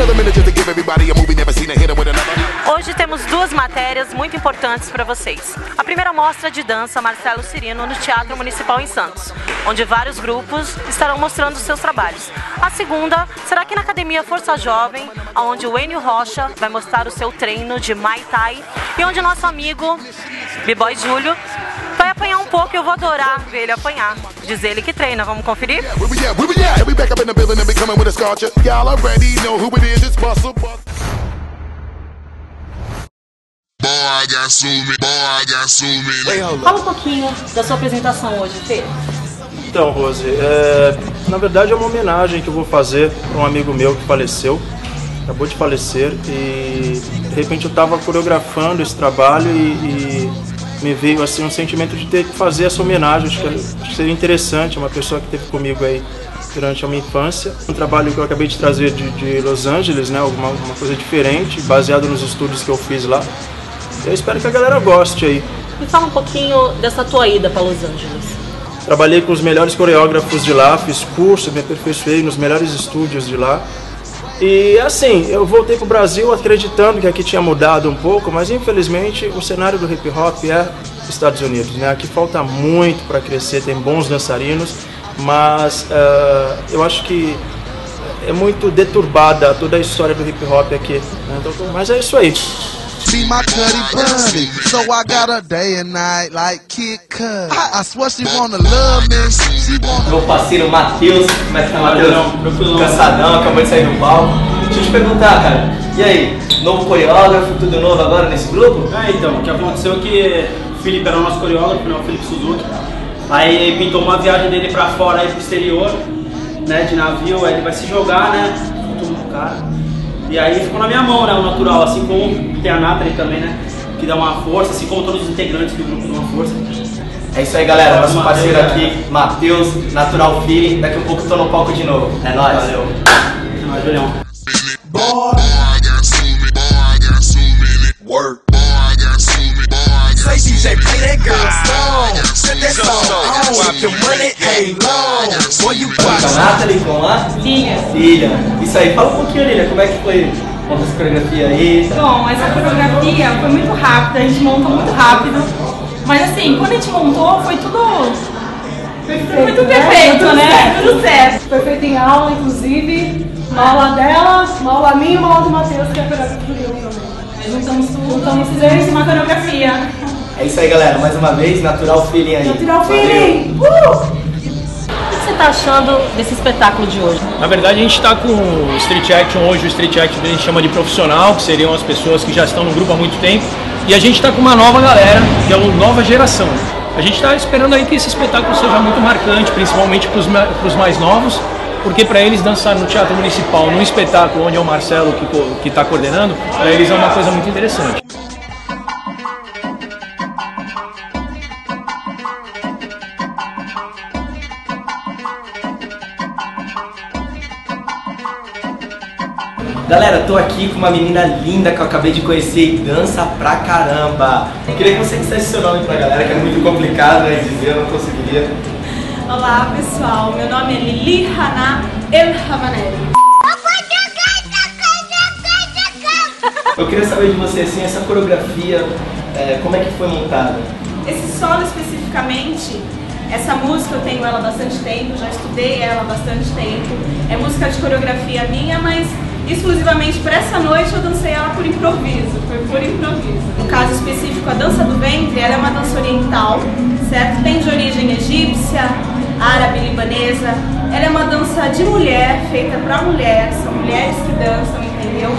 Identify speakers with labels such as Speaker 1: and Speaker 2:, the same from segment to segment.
Speaker 1: Hoje temos duas matérias muito importantes para vocês. A primeira mostra de dança Marcelo Cirino no Teatro Municipal em Santos, onde vários grupos estarão mostrando seus trabalhos. A segunda será aqui na Academia Força Jovem, onde o Enio Rocha vai mostrar o seu treino de Muay Thai e onde nosso amigo B-Boy Júlio vai apanhar um pouco e eu vou adorar ver ele apanhar. Diz ele que treina, vamos conferir? Fala um pouquinho da sua apresentação hoje, Fê.
Speaker 2: Então, Rose, na verdade é uma homenagem que eu vou fazer para um amigo meu que faleceu, acabou de falecer, e de repente eu estava coreografando esse trabalho e me veio assim um sentimento de ter que fazer essa homenagem. Acho que seria interessante, uma pessoa que esteve comigo aí durante a minha infância. Um trabalho que eu acabei de trazer de Los Angeles, né, uma coisa diferente, baseado nos estudos que eu fiz lá. Eu espero que a galera goste aí.
Speaker 1: Me fala um pouquinho dessa tua ida para Los Angeles.
Speaker 2: Trabalhei com os melhores coreógrafos de lá, fiz curso, me aperfeiçoei nos melhores estúdios de lá. E assim, eu voltei para o Brasil acreditando que aqui tinha mudado um pouco, mas infelizmente o cenário do hip hop é Estados Unidos, né? Aqui falta muito para crescer, tem bons dançarinos, mas eu acho que é muito deturbada toda a história do hip hop aqui, né? Então, mas é isso aí.
Speaker 3: See my cutty bunny, so I got her day and night like Kid Cudi. I swear she wanna love me, she wanna...
Speaker 4: Meu parceiro Matheus, como é que tá, Matheus? Cansadão, acabou de sair do palco. Deixa eu te perguntar, cara, e aí, novo coreógrafo, tudo novo agora nesse grupo?
Speaker 5: Então, o que aconteceu é que o Felipe era o nosso coreógrafo, né, o Felipe Suzuki. Aí ele pintou uma viagem dele pra fora, aí pro exterior, né, de navio, aí ele vai se jogar, né, junto com o cara. E aí ficou na minha mão, né, o natural, assim como tem a Nathalie também, né, que dá uma força, assim como todos os integrantes do grupo dão uma força.
Speaker 4: É isso aí, galera, nosso parceiro aqui, Matheus, Natural Feeling, daqui a pouco tô no palco de novo. É nóis.
Speaker 5: Valeu. É nóis, Julião.
Speaker 4: Com a Nathalie, com a Lilia. Isso aí, fala um pouquinho, Lilia, como é que foi essa coreografia aí?
Speaker 6: Bom, essa coreografia foi muito rápida, a gente montou muito rápido, mas assim, quando a gente montou foi tudo muito perfeito, né? Tudo certo.
Speaker 7: Foi feito em aula, inclusive, uma aula dela, uma aula minha e uma aula do Matheus, que é a coreografia do Rio também.
Speaker 6: Juntamos tudo, fizemos uma coreografia.
Speaker 4: É isso aí, galera, mais uma vez, Natural Feeling aí.
Speaker 7: Natural Feeling!
Speaker 1: O que você está achando desse espetáculo de hoje?
Speaker 8: Na verdade, a gente está com o Street Action hoje. O Street Action a gente chama de profissional, que seriam as pessoas que já estão no grupo há muito tempo. E a gente está com uma nova galera, que é uma nova geração. A gente está esperando aí que esse espetáculo seja muito marcante, principalmente para os mais novos, porque para eles dançar no Teatro Municipal, num espetáculo onde é o Marcelo que está coordenando, para eles é uma coisa muito interessante.
Speaker 4: Galera, tô aqui com uma menina linda que eu acabei de conhecer e dança pra caramba. Eu queria que você dissesse seu nome pra galera, que é muito complicado, né, dizer, eu não conseguiria.
Speaker 6: Olá, pessoal, meu nome é Lili Hana El Havaneri.
Speaker 4: Eu queria saber de você, assim, essa coreografia, como é que foi montada?
Speaker 6: Esse solo especificamente, essa música eu tenho ela há bastante tempo, já estudei ela há bastante tempo. É música de coreografia minha, mas exclusivamente para essa noite eu dancei ela por improviso, foi por improviso. No caso específico, a dança do ventre, ela é uma dança oriental, certo? Tem de origem egípcia, árabe, libanesa. Ela é uma dança de mulher, feita para mulher, são mulheres que dançam, entendeu?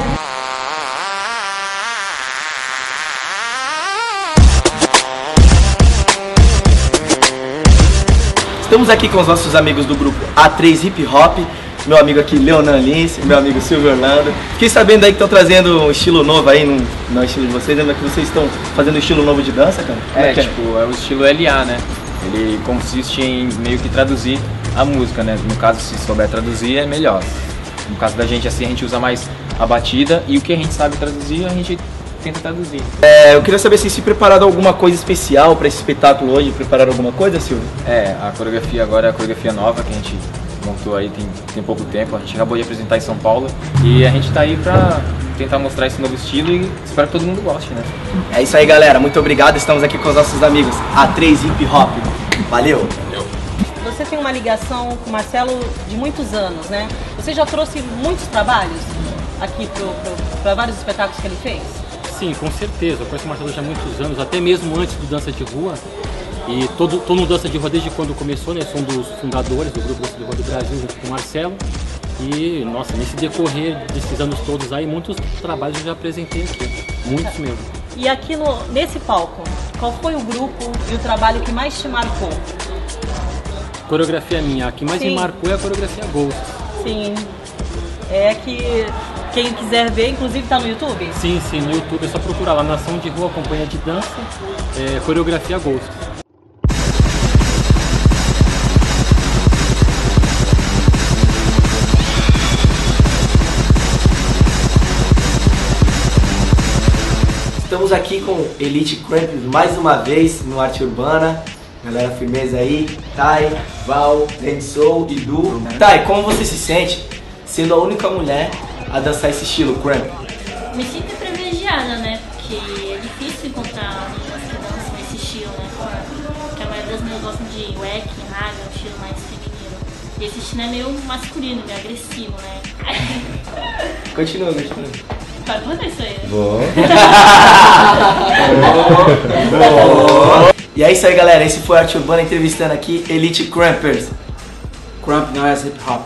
Speaker 4: Estamos aqui com os nossos amigos do grupo A3 Hip Hop, meu amigo aqui Leonan Lins, meu amigo Silvio Orlando. Fiquei sabendo aí que estão trazendo um estilo novo aí, não é o estilo de vocês, lembra que vocês estão fazendo um estilo novo de dança, cara?
Speaker 9: Tipo, é o estilo LA, né? Ele consiste em meio que traduzir a música, né? No caso, se souber traduzir, é melhor. No caso da gente, assim, a gente usa mais a batida e o que a gente sabe traduzir, a gente tenta traduzir.
Speaker 4: Eu queria saber se preparado alguma coisa especial para esse espetáculo hoje, prepararam alguma coisa, Silvio?
Speaker 9: A coreografia agora é a coreografia nova que a gente montou aí tem pouco tempo, a gente acabou de apresentar em São Paulo e a gente tá aí pra tentar mostrar esse novo estilo e espero que todo mundo goste, né?
Speaker 4: É isso aí, galera, muito obrigado, estamos aqui com os nossos amigos A3 Hip Hop. Valeu!
Speaker 1: Você tem uma ligação com o Marcelo de muitos anos, né? Você já trouxe muitos trabalhos aqui para vários espetáculos que ele fez?
Speaker 10: Sim, com certeza. Eu conheço o Marcelo já há muitos anos, até mesmo antes do Dança de Rua. E tô no Dança de Rua desde quando começou, né? Sou um dos fundadores do grupo Dança de Rua do Brasil, junto com o Marcelo. E, nossa, nesse decorrer desses anos todos aí, muitos trabalhos eu já apresentei aqui. Muitos mesmo.
Speaker 1: E aqui nesse palco, qual foi o grupo e o trabalho que mais te marcou?
Speaker 10: Coreografia minha. A que mais
Speaker 1: Sim.
Speaker 10: me marcou é a coreografia Ghost.
Speaker 1: Sim. É que quem quiser ver, inclusive tá no YouTube?
Speaker 10: Sim, no YouTube é só procurar lá, Nação de Rua, Companhia de Dança, coreografia Ghost.
Speaker 4: Estamos aqui com Elite Cramp mais uma vez no Arte Urbana. Galera, firmeza aí. Thay, Val, Denso e Du. Thay, como você se sente sendo a única mulher a dançar esse estilo Cramp?
Speaker 11: Me sinto privilegiada, né? Porque é difícil encontrar meninas que dançam nesse estilo, né? Porque a maioria das meninas gostam de wack, raga, um estilo mais feminino. E esse estilo é meio masculino, meio agressivo, né?
Speaker 4: Continua.
Speaker 11: Vai contar isso aí.
Speaker 4: Boa. E é isso aí, galera. Esse foi a Arte Urbana entrevistando aqui Elite Crampers.
Speaker 5: Cramp não é hip hop.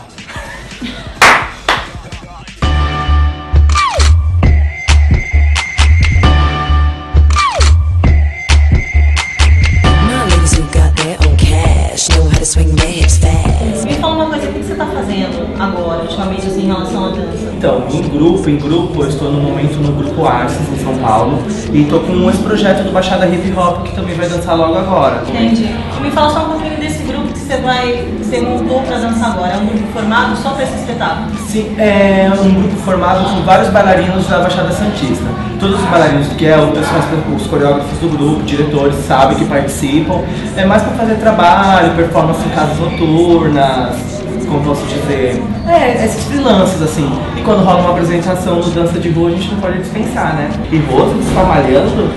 Speaker 1: Me fala uma coisa, o que você está fazendo agora, ultimamente, assim, em relação à dança?
Speaker 12: Então, em grupo, eu estou no momento no Grupo Arces, em São Paulo, e estou com esse projeto do Baixada Hip Hop, que também vai dançar logo agora.
Speaker 1: Entendi. E me fala só um pouquinho desse grupo que você montou para dançar agora. É um grupo formado só para esse espetáculo?
Speaker 12: Sim, é um grupo formado com vários bailarinos da Baixada Santista. Todos os bailarinos, que são os coreógrafos do grupo, diretores, sabem que participam. É mais para fazer trabalho, performance em casas noturnas, como posso dizer, esses freelances assim. E quando rola uma apresentação no Dança de Rua, a gente não pode dispensar, né? E Rose, você tá malhando?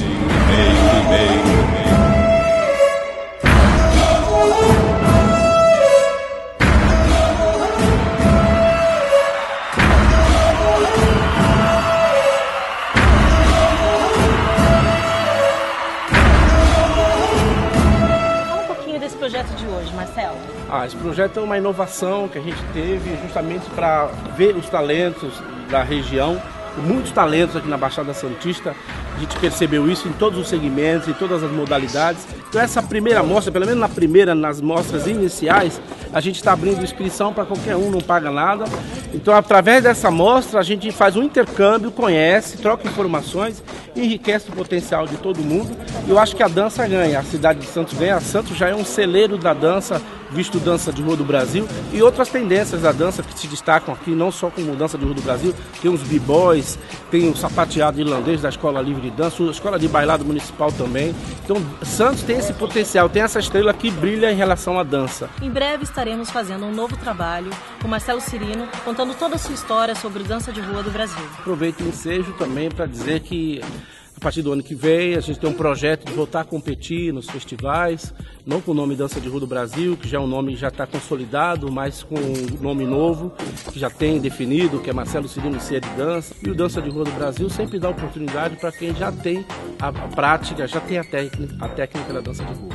Speaker 1: De hoje, Marcelo?
Speaker 13: Esse projeto é uma inovação que a gente teve justamente para ver os talentos da região, muitos talentos aqui na Baixada Santista. A gente percebeu isso em todos os segmentos, em todas as modalidades. Então essa primeira mostra, pelo menos nas mostras iniciais, a gente está abrindo inscrição para qualquer um, não paga nada. Então através dessa mostra a gente faz um intercâmbio, conhece, troca informações, enriquece o potencial de todo mundo. E eu acho que a dança ganha, a cidade de Santos ganha. Santos já é um celeiro da dança, visto Dança de Rua do Brasil, e outras tendências da dança que se destacam aqui, não só como Dança de Rua do Brasil, tem os b-boys, tem o sapateado irlandês da Escola Livre de Dança, a Escola de Bailado Municipal também. Então Santos tem esse potencial, tem essa estrela que brilha em relação à dança.
Speaker 1: Em breve estaremos fazendo um novo trabalho com Marcelo Cirino, contando toda a sua história sobre Dança de Rua do Brasil.
Speaker 13: Aproveito o ensejo também para dizer que a partir do ano que vem a gente tem um projeto de voltar a competir nos festivais, não com o nome Dança de Rua do Brasil, que já é um nome que já está consolidado, mas com um nome novo, que já tem definido, que é Marcelo Cirino Cia de Dança. E o Dança de Rua do Brasil sempre dá oportunidade para quem já tem a prática, já tem a técnica da dança de rua.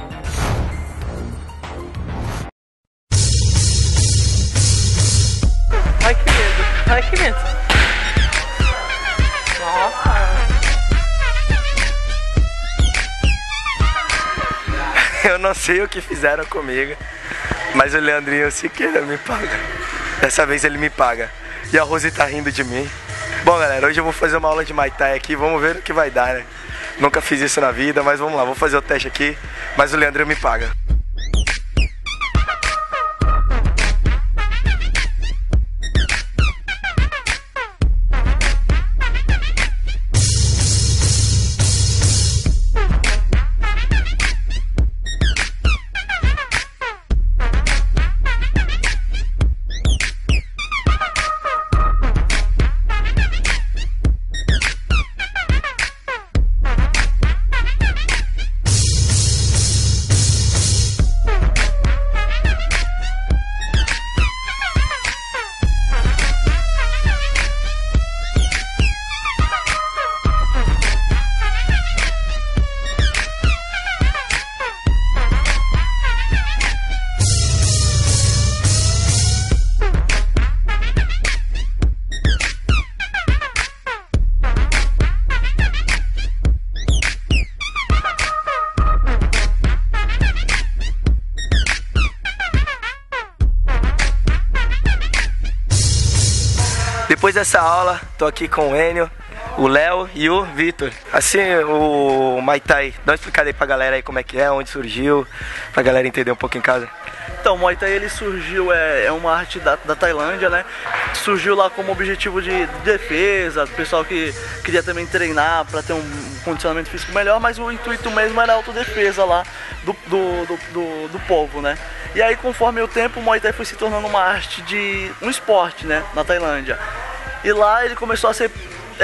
Speaker 1: Ai, que medo. Ai, que medo. Nossa.
Speaker 4: Eu não sei o que fizeram comigo, mas o Leandrinho Siqueira me paga. Dessa vez ele me paga. E a Rose tá rindo de mim. Bom, galera, hoje eu vou fazer uma aula de Muay Thai aqui, vamos ver o que vai dar, né? Nunca fiz isso na vida, mas vamos lá, vou fazer o teste aqui, mas o Leandrinho me paga. Depois dessa aula, tô aqui com o Enio, o Léo e o Vitor. Assim, o Muay Thai, dá uma explicada aí pra galera aí como é que é, onde surgiu, pra galera entender um pouco em casa.
Speaker 14: Então, o Muay Thai ele surgiu, é uma arte da Tailândia, né? Surgiu lá como objetivo de defesa, do pessoal que queria também treinar para ter um condicionamento físico melhor, mas o intuito mesmo era a autodefesa lá do povo, né? E aí, conforme o tempo, o Muay Thai foi se tornando uma arte de um esporte, né? Na Tailândia. E lá ele começou a ser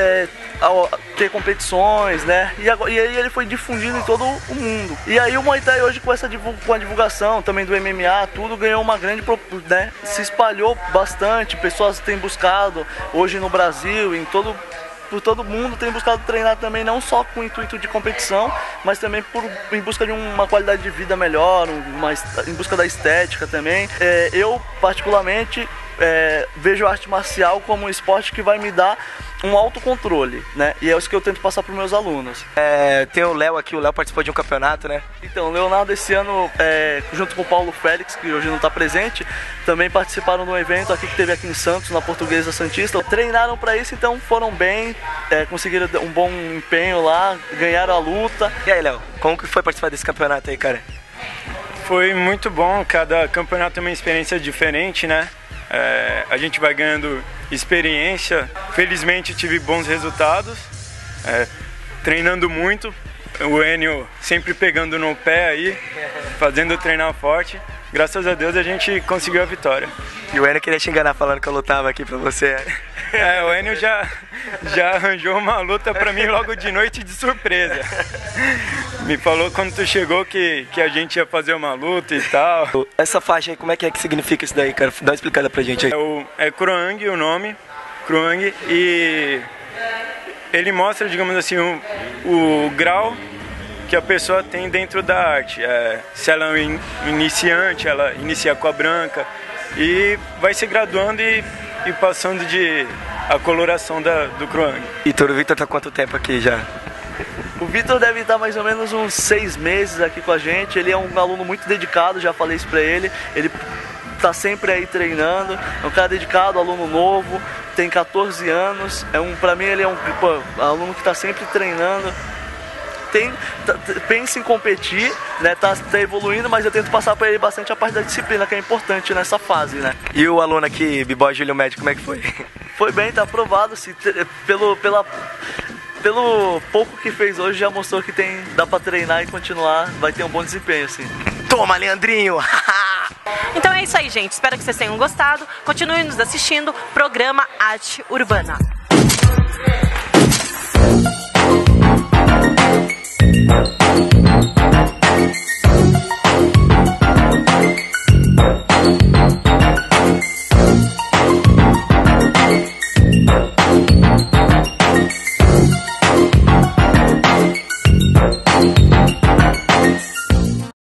Speaker 14: a ter competições, né? E aí ele foi difundindo em todo o mundo. E aí o Muay Thai hoje com a divulgação também do MMA, tudo ganhou uma grande, né? Se espalhou bastante, pessoas têm buscado hoje no Brasil, por todo mundo tem buscado treinar também, não só com o intuito de competição, mas também em busca de uma qualidade de vida melhor, em busca da estética também. Eu particularmente vejo a arte marcial como um esporte que vai me dar um autocontrole, né? E é isso que eu tento passar para os meus alunos.
Speaker 4: Tem o Léo aqui, o Léo participou de um campeonato, né?
Speaker 14: Então, o Leonardo esse ano, junto com o Paulo Félix, que hoje não está presente, também participaram de um evento aqui que teve aqui em Santos, na Portuguesa Santista. Treinaram para isso, então foram bem, conseguiram um bom empenho lá, ganharam a luta.
Speaker 4: E aí, Léo, como que foi participar desse campeonato aí, cara?
Speaker 15: Foi muito bom, cada campeonato é uma experiência diferente, né? A gente vai ganhando experiência. Felizmente tive bons resultados, treinando muito, o Enio sempre pegando no pé aí, fazendo treinar forte. Graças a Deus a gente conseguiu a vitória.
Speaker 4: E o Enio queria te enganar falando que eu lutava aqui pra você.
Speaker 15: O Enio já arranjou uma luta pra mim logo de noite de surpresa. Me falou quando tu chegou que a gente ia fazer uma luta e tal.
Speaker 4: Essa faixa aí, como é que significa isso daí, cara? Dá uma explicada pra gente aí.
Speaker 15: É Kroang o nome, Kroang, e ele mostra, digamos assim, o grau que a pessoa tem dentro da arte. Se ela é um iniciante, ela inicia com a branca e vai se graduando e passando a coloração do Kroang.
Speaker 4: E o Vitor tá há quanto tempo aqui já?
Speaker 14: O Vitor deve estar mais ou menos uns 6 meses aqui com a gente. Ele é um aluno muito dedicado, já falei isso pra ele. Ele tá sempre aí treinando, é um cara dedicado, aluno novo, tem 14 anos. Pra mim ele é um aluno que tá sempre treinando. Pensa em competir, né? Tá evoluindo, mas eu tento passar para ele bastante a parte da disciplina, que é importante nessa fase, né?
Speaker 4: E o aluno aqui, B-Boy Júlio Médio, como é que foi?
Speaker 14: Foi bem, tá aprovado, pelo pouco que fez hoje, já mostrou que dá para treinar e continuar, vai ter um bom desempenho, assim.
Speaker 4: Toma, Leandrinho!
Speaker 1: Então é isso aí, gente. Espero que vocês tenham gostado. Continuem nos assistindo. Programa Arte Urbana.